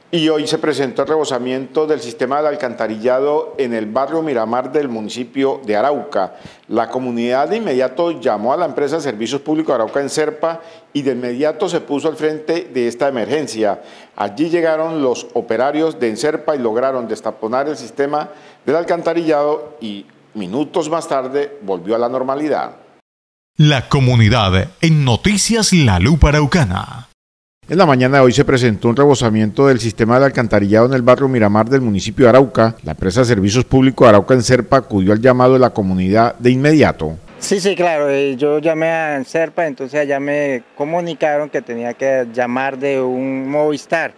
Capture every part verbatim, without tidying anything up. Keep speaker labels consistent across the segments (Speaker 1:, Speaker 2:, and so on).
Speaker 1: Y hoy se presentó el rebosamiento del sistema de alcantarillado en el barrio Miramar del municipio de Arauca. La comunidad de inmediato llamó a la empresa de Servicios Públicos de Arauca, Enserpa, y de inmediato se puso al frente de esta emergencia. Allí llegaron los operarios de Enserpa y lograron destaponar el sistema del alcantarillado y minutos más tarde volvió a la normalidad.
Speaker 2: La comunidad en Noticias La Lupa Araucana.
Speaker 1: En la mañana de hoy se presentó un rebosamiento del sistema de alcantarillado en el barrio Miramar del municipio de Arauca. La empresa de Servicios Públicos de Arauca, Enserpa, acudió al llamado de la comunidad de inmediato.
Speaker 3: Sí, sí, claro. Yo llamé a Enserpa, entonces allá me comunicaron que tenía que llamar de un Movistar.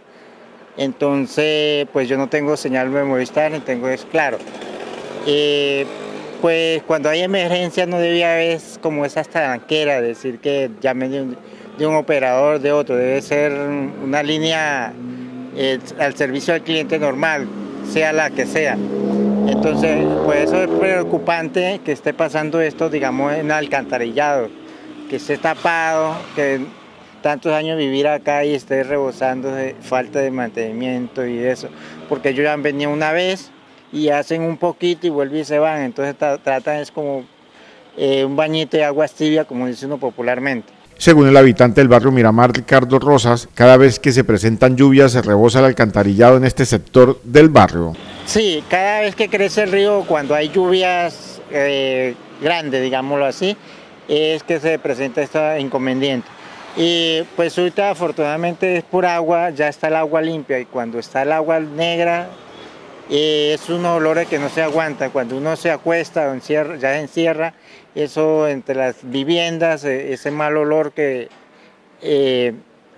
Speaker 3: Entonces, pues yo no tengo señal de Movistar, ni tengo es claro. Eh, pues cuando hay emergencia no debía haber como esa talanquera, decir que llame de un... de un operador, de otro, debe ser una línea eh, al servicio del cliente normal, sea la que sea. Entonces, pues eso es preocupante que esté pasando esto, digamos, en alcantarillado, que esté tapado, que tantos años vivir acá y esté rebosando de falta de mantenimiento y eso, porque ellos ya han venido una vez y hacen un poquito y vuelven y se van, entonces tratan es como eh, un bañito de agua tibia, como dice uno popularmente.
Speaker 1: Según el habitante del barrio Miramar, Ricardo Rosas, cada vez que se presentan lluvias se rebosa el alcantarillado en este sector del barrio.
Speaker 3: Sí, cada vez que crece el río, cuando hay lluvias eh, grandes, digámoslo así, es que se presenta este inconveniente. Y pues ahorita afortunadamente es por agua, ya está el agua limpia, y cuando está el agua negra eh, es un olor que no se aguanta. Cuando uno se acuesta o encierra, ya se encierra, eso entre las viviendas, ese mal olor que eh,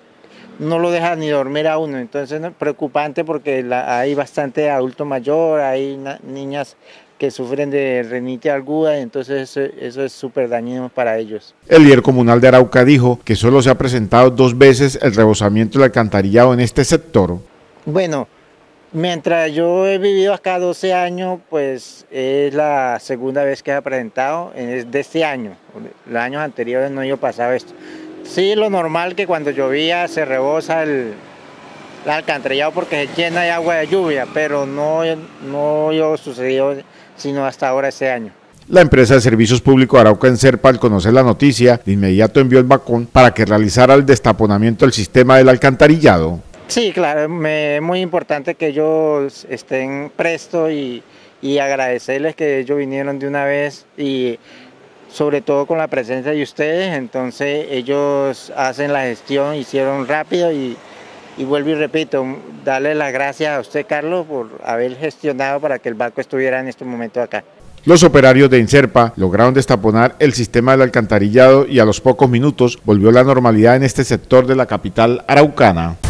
Speaker 3: no lo deja ni dormir a uno. Entonces es preocupante porque la, hay bastante adulto mayor, hay na, niñas que sufren de rinitis aguda, entonces eso, eso es súper dañino para ellos.
Speaker 1: El líder comunal de Arauca dijo que solo se ha presentado dos veces el rebosamiento del alcantarillado en este sector.
Speaker 3: Bueno, mientras yo he vivido acá doce años, pues es la segunda vez que se ha presentado, es de este año. Los años anteriores no yo pasaba esto. Sí, lo normal que cuando llovía se rebosa el, el alcantarillado porque se llena de agua de lluvia, pero no, no yo sucedió sino hasta ahora este año.
Speaker 1: La empresa de Servicios Públicos de Arauca, Enserpa, al conocer la noticia, de inmediato envió el vacón para que realizara el destaponamiento del sistema del alcantarillado.
Speaker 3: Sí, claro, me, es muy importante que ellos estén prestos y, y agradecerles que ellos vinieron de una vez y sobre todo con la presencia de ustedes, entonces ellos hacen la gestión, hicieron rápido y, y vuelvo y repito, darle las gracias a usted, Carlos, por haber gestionado para que el barco estuviera en este momento acá.
Speaker 1: Los operarios de Enserpa lograron destaponar el sistema del alcantarillado y a los pocos minutos volvió la normalidad en este sector de la capital araucana.